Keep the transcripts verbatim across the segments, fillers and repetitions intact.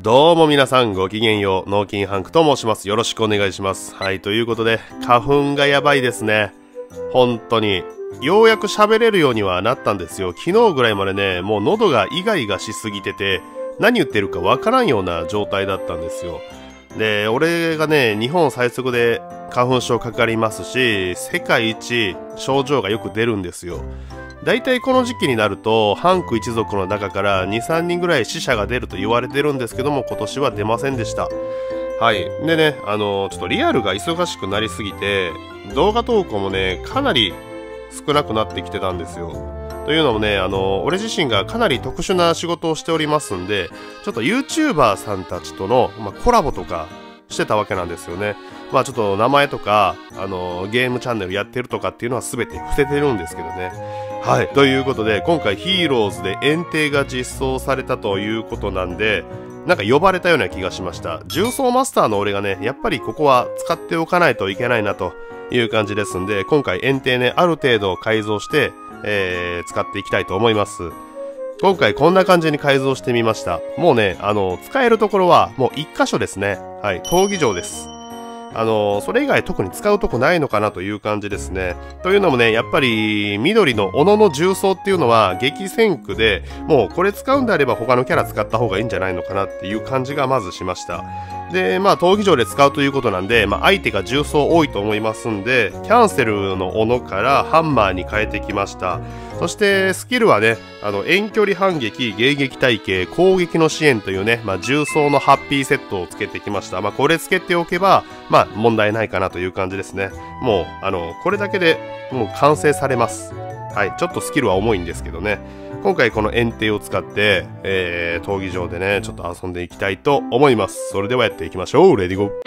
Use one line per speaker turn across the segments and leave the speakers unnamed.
どうも皆さんごきげんよう、脳筋ハンクと申します。よろしくお願いします。はい、ということで、花粉がやばいですね。本当に。ようやく喋れるようにはなったんですよ。昨日ぐらいまでね、もう喉がイガイガしすぎてて、何言ってるかわからんような状態だったんですよ。で、俺がね、日本最速で花粉症かかりますし、世界一症状がよく出るんですよ。だいたいこの時期になるとハンク一族の中からに、さんにんぐらい死者が出ると言われてるんですけども、今年は出ませんでした。はい。でね、あのちょっとリアルが忙しくなりすぎて動画投稿もねかなり少なくなってきてたんですよ。というのもね、あの俺自身がかなり特殊な仕事をしておりますんで、ちょっと YouTuber さんたちとの、まあ、コラボとかしてたわけなんですよね。まあちょっと名前とか、あのゲームチャンネルやってるとかっていうのは全て伏せてるんですけどね。はい。ということで、今回ヒーローズで園庭が実装されたということなんで、なんか呼ばれたような気がしました。重装マスターの俺がね、やっぱりここは使っておかないといけないなという感じですんで、今回園庭ね、ある程度改造して、えー、使っていきたいと思います。今回こんな感じに改造してみました。もうね、あの、使えるところはもう一箇所ですね。はい。闘技場です。あのー、それ以外特に使うとこないのかなという感じですね。というのもね、やっぱり緑の斧の重装っていうのは激戦区で、もうこれ使うんであれば他のキャラ使った方がいいんじゃないのかなっていう感じがまずしました。で、まあ闘技場で使うということなんで、まあ相手が重装多いと思いますんで、キャンセルの斧からハンマーに変えてきました。そしてスキルはね、あの遠距離反撃、迎撃体系、攻撃の支援というね、まあ重装のハッピーセットをつけてきました。まあこれつけておけば、まあ問題ないかなという感じですね。もう、あの、これだけでもう完成されます。はい、ちょっとスキルは重いんですけどね。今回この園庭を使って、えー、闘技場でね、ちょっと遊んでいきたいと思います。それではやっていきましょう。レディゴー。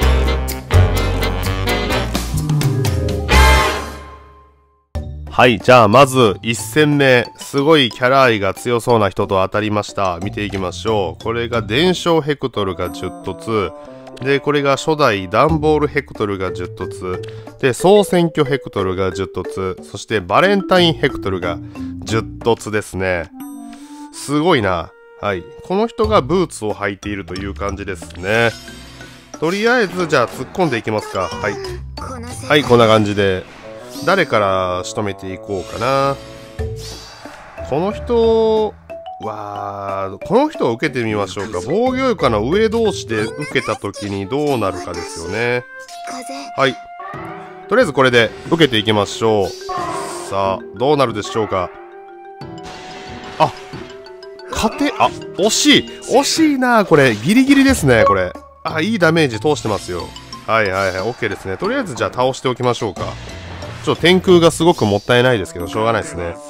はい、じゃあまずいち戦目、すごいキャラ愛が強そうな人と当たりました。見ていきましょう。これが伝承ヘクトルがじゅっ凸。で、これが初代ダンボールヘクトルがじゅっ凸。で、総選挙ヘクトルがじゅっ凸。そしてバレンタインヘクトルがじゅっ凸ですね。すごいな。はい。この人がブーツを履いているという感じですね。とりあえず、じゃあ突っ込んでいきますか。はい。はい、こんな感じで。誰から仕留めていこうかな。この人わー、この人を受けてみましょうか。防御力の上同士で受けた時にどうなるかですよね。はい。とりあえずこれで受けていきましょう。さあ、どうなるでしょうか。あ、勝て、あ、惜しい惜しいな、これ。ギリギリですね、これ。あ、いいダメージ通してますよ。はいはいはい、OK ですね。とりあえずじゃあ倒しておきましょうか。ちょっと天空がすごくもったいないですけど、しょうがないですね。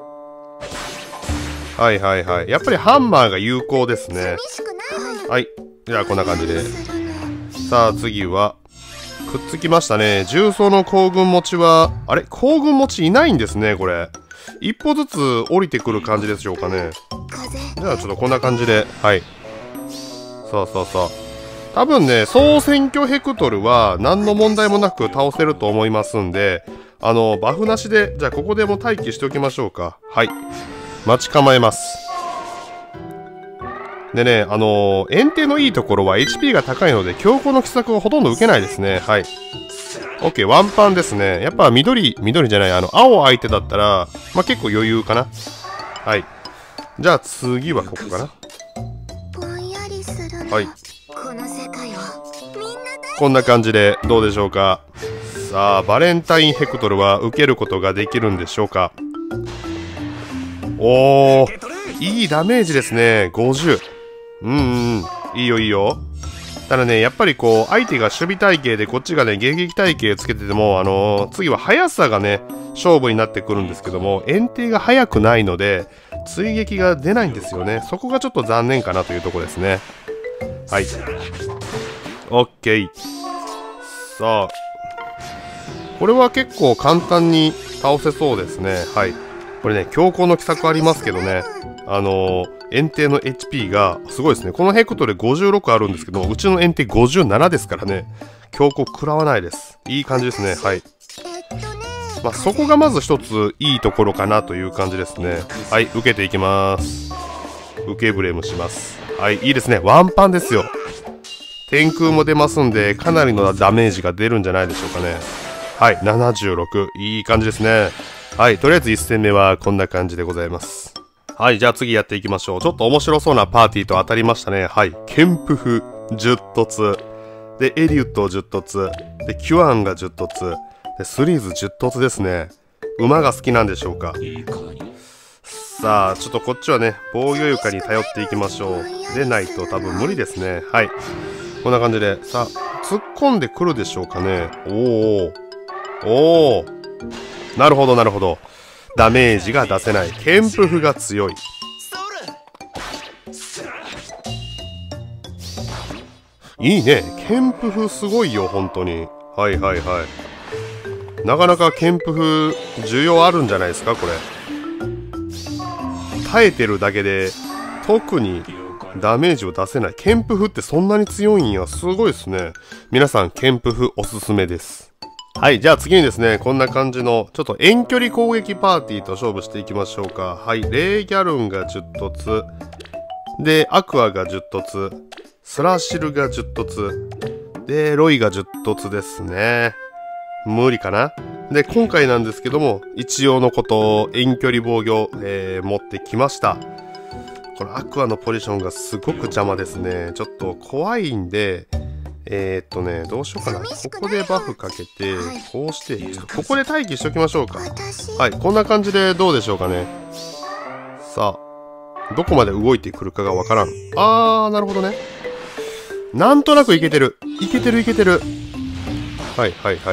はいはいはい。やっぱりハンマーが有効ですね。はい。じゃあこんな感じで。さあ次は、くっつきましたね。重装の行軍持ちは、あれ行軍持ちいないんですね、これ。一歩ずつ降りてくる感じでしょうかね。じゃあちょっとこんな感じで、はい。さあさあさあ。多分ね、総選挙ヘクトルは何の問題もなく倒せると思いますんで、あの、バフなしで、じゃあここでも待機しておきましょうか。はい。待ち構えます。でね、あのー、園庭のいいところは エイチピー が高いので、強行の奇策をほとんど受けないですね。はい。OK、ワンパンですね。やっぱ緑、緑じゃない、あの、青相手だったら、まあ、結構余裕かな。はい。じゃあ次はここかな。はい。こんな感じでどうでしょうか。さあ、バレンタインヘクトルは受けることができるんでしょうか。おー、いいダメージですね。ごじゅう。うんうん、いいよいいよ。ただね、やっぱりこう、相手が守備体系でこっちがね、迎撃体系つけてても、あのー、次は速さがね、勝負になってくるんですけども、園庭が速くないので、追撃が出ないんですよね。そこがちょっと残念かなというところですね。はい。OK。さあ。これは結構簡単に倒せそうですね。はい。これね、強行の奇策ありますけどね。あのー、園庭の エイチピー がすごいですね。このヘクトルごじゅうろくあるんですけど、うちの園庭ごじゅうななですからね。強行食らわないです。いい感じですね。はい。まあ、そこがまず一ついいところかなという感じですね。はい、受けていきます。 受けブレームします。はい、いいですね。ワンパンですよ。天空も出ますんで、かなりのダメージが出るんじゃないでしょうかね。はい、ななじゅうろく。いい感じですね。はい、とりあえずいち戦目はこんな感じでございます。はい、じゃあ次やっていきましょう。ちょっと面白そうなパーティーと当たりましたね。はい、ケンプフじゅう凸。で、エリュットじゅう凸。で、キュアンがじゅう凸。で、スリーズじゅう凸ですね。馬が好きなんでしょうか。さあ、ちょっとこっちはね、防御床に頼っていきましょう。でないと多分無理ですね。はい。こんな感じで、さあ、突っ込んでくるでしょうかね。おー。おー。なるほど、なるほど。ダメージが出せない。ケンプフが強い。いいね。ケンプフすごいよ、本当に。はいはいはい。なかなかケンプフ需要あるんじゃないですか、これ。耐えてるだけで、特にダメージを出せない。ケンプフってそんなに強いんや。すごいですね。皆さん、ケンプフおすすめです。はい、じゃあ次にですね、こんな感じの、ちょっと遠距離攻撃パーティーと勝負していきましょうか。はい、レイギャルンがじゅう凸。で、アクアがじゅう凸。スラシルがじゅう凸。で、ロイがじゅう凸ですね。無理かな。で、今回なんですけども、一応のことを遠距離防御、えー、持ってきました。このアクアのポジションがすごく邪魔ですね。ちょっと怖いんで、えー、っとね、どうしようかな。ここでバフかけて、こうして、ちょっとここで待機しときましょうか。はい、こんな感じでどうでしょうかね。さあ、どこまで動いてくるかがわからん。あー、なるほどね。なんとなくいけてる。いけてるいけてる。はいはいはい。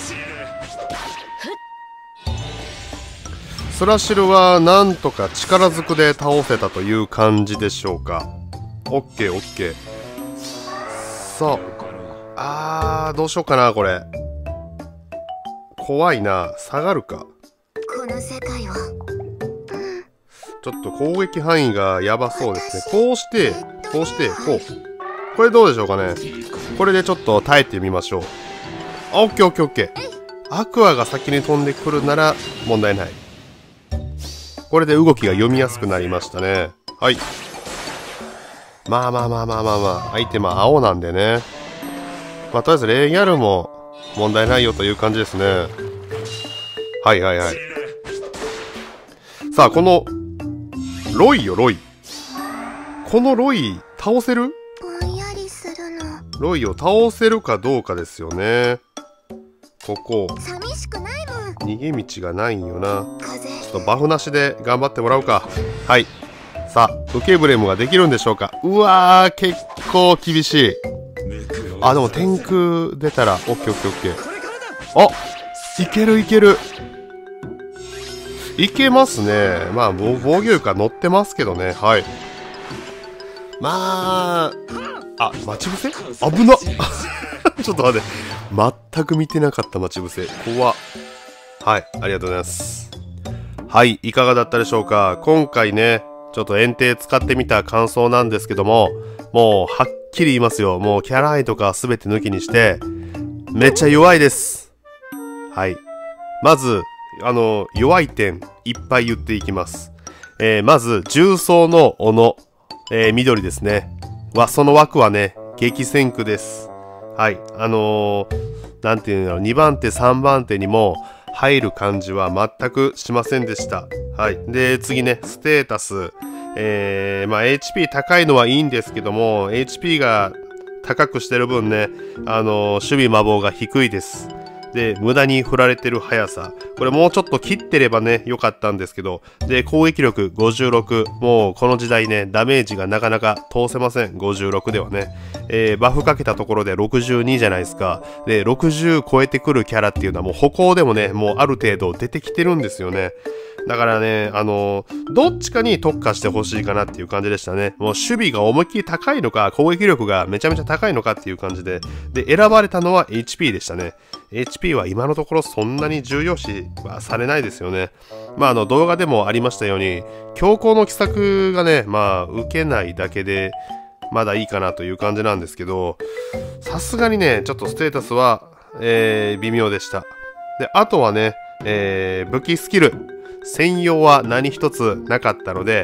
スラシルはなんとか力ずくで倒せたという感じでしょうか。オッケーオッケー。さあ、あー、どうしようかな、これ。怖いな。下がるか。この世界は。ちょっと攻撃範囲がやばそうですね。こうして、こうして、こう。これどうでしょうかね。これでちょっと耐えてみましょう。あ、オッケーオッケーオッケー。アクアが先に飛んでくるなら問題ない。これで動きが読みやすくなりましたね。はい。まあまあまあまあまあまあ。相手は青なんでね。まあとりあえずレイギャルも問題ないよという感じですね。はいはいはい。さあ、この、ロイよ、ロイ。このロイ、倒せる？ロイを倒せるかどうかですよね。ここ。逃げ道がないんよな。ちょっとバフなしで頑張ってもらおうか。はい。さあ、受けブレムができるんでしょうか。うわー、結構厳しい。あ、でも天空出たら、オッケーオッケーオッケー。あ、いけるいける。いけますね。まあ、防御力乗ってますけどね。はい。まあ、あ、待ち伏せ危なっ。ちょっと待って。全く見てなかった待ち伏せ。怖っ。はい、ありがとうございます。はい、いかがだったでしょうか。今回ね、ちょっと炎帝使ってみた感想なんですけども、もうはっきり言いますよ。もうキャラ愛とかすべて抜きにして、めっちゃ弱いです。はい。まず、あの、弱い点、いっぱい言っていきます。えー、まず、重装の斧、えー、緑ですね。は、その枠はね、激戦区です。はい。あのー、なんていうんだろう、にばん手、さんばん手にも入る感じは全くしませんでした。はい。で、次ね、ステータス。えー、まあ、エイチピー 高いのはいいんですけども、エイチピー が高くしてる分ね、あのー、守備魔法が低いです。で、無駄に振られてる速さ。これもうちょっと切ってればね、良かったんですけど。で、攻撃力ごじゅうろく。もうこの時代ね、ダメージがなかなか通せません。ごじゅうろくではね。えー、バフかけたところでろくじゅうにじゃないですか。で、ろくじゅう超えてくるキャラっていうのはもう歩行でもね、もうある程度出てきてるんですよね。だからね、あのー、どっちかに特化してほしいかなっていう感じでしたね。もう守備が思いっきり高いのか、攻撃力がめちゃめちゃ高いのかっていう感じで。で、選ばれたのは エイチピー でしたね。エイチピー は今のところそんなに重要視はされないですよね。まあ、あの、動画でもありましたように、強行の奇策がね、まあ、受けないだけで、まだいいかなという感じなんですけど、さすがにね、ちょっとステータスは、えー、微妙でした。で、あとはね、えー、武器スキル。専用は何一つなかったので、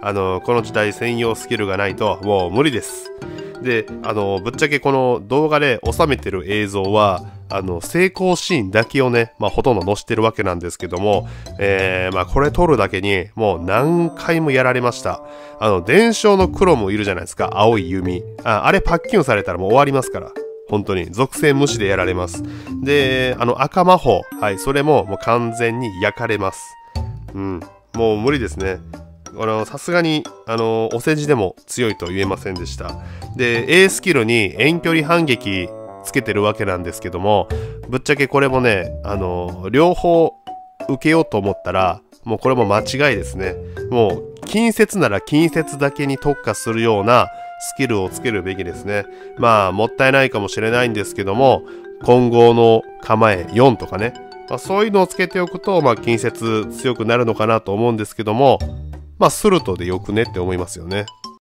あの、この時代専用スキルがないともう無理です。で、あの、ぶっちゃけこの動画で収めてる映像は、あの、成功シーンだけをね、まあ、ほとんど載せてるわけなんですけども、えー、まあ、これ撮るだけに、もう何回もやられました。あの、伝承のクロムいるじゃないですか、青い弓。あ、あれパッキュンされたらもう終わりますから。本当に、属性無視でやられます。で、あの、赤魔法。はい、それももう完全に焼かれます。うん、もう無理ですね。あの、さすがに、あの、お世辞でも強いと言えませんでした。で、A スキルに遠距離反撃つけてるわけなんですけども、ぶっちゃけこれもね、あの、両方受けようと思ったら、もうこれも間違いですね。もう、近接なら近接だけに特化するようなスキルをつけるべきですね。まあ、もったいないかもしれないんですけども、混合の構えよんとかね、まあ、そういうのをつけておくと、まあ、近接強くなるのかなと思うんですけども、まあ、スルトでよくねって思いますよね。